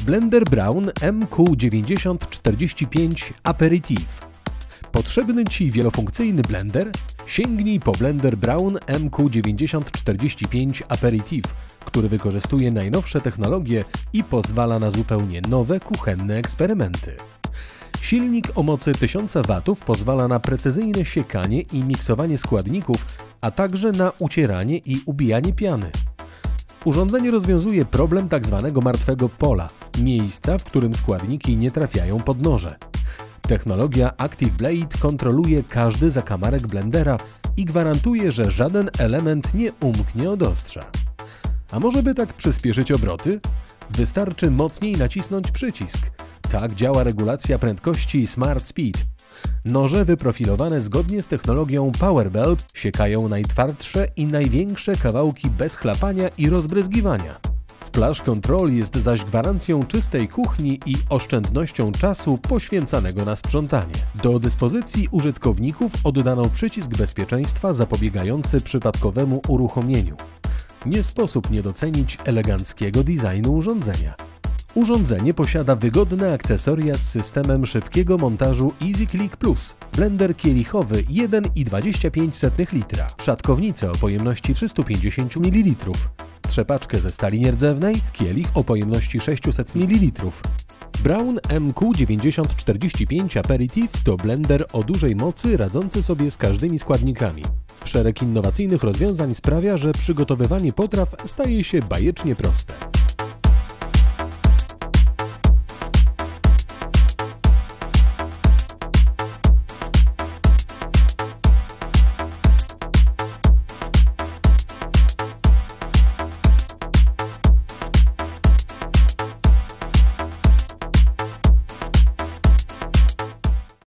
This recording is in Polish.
Blender Braun MQ9045 Aperitif. Potrzebny Ci wielofunkcyjny blender? Sięgnij po Blender Braun MQ9045 Aperitif, który wykorzystuje najnowsze technologie i pozwala na zupełnie nowe kuchenne eksperymenty. Silnik o mocy 1000 W pozwala na precyzyjne siekanie i miksowanie składników, a także na ucieranie i ubijanie piany. Urządzenie rozwiązuje problem tzw. martwego pola, miejsca, w którym składniki nie trafiają pod noże. Technologia Active Blade kontroluje każdy zakamarek blendera i gwarantuje, że żaden element nie umknie od ostrza. A może by tak przyspieszyć obroty? Wystarczy mocniej nacisnąć przycisk. Tak działa regulacja prędkości Smart Speed. Noże wyprofilowane zgodnie z technologią Powerbell siekają najtwardsze i największe kawałki bez chlapania i rozbryzgiwania. Splash Control jest zaś gwarancją czystej kuchni i oszczędnością czasu poświęcanego na sprzątanie. Do dyspozycji użytkowników oddano przycisk bezpieczeństwa zapobiegający przypadkowemu uruchomieniu. Nie sposób nie docenić eleganckiego designu urządzenia. Urządzenie posiada wygodne akcesoria z systemem szybkiego montażu EasyClick Plus, blender kielichowy 1,25 litra, szatkownicę o pojemności 350 ml, trzepaczkę ze stali nierdzewnej, kielich o pojemności 600 ml. Braun MQ9045 Aperitif to blender o dużej mocy radzący sobie z każdymi składnikami. Szereg innowacyjnych rozwiązań sprawia, że przygotowywanie potraw staje się bajecznie proste.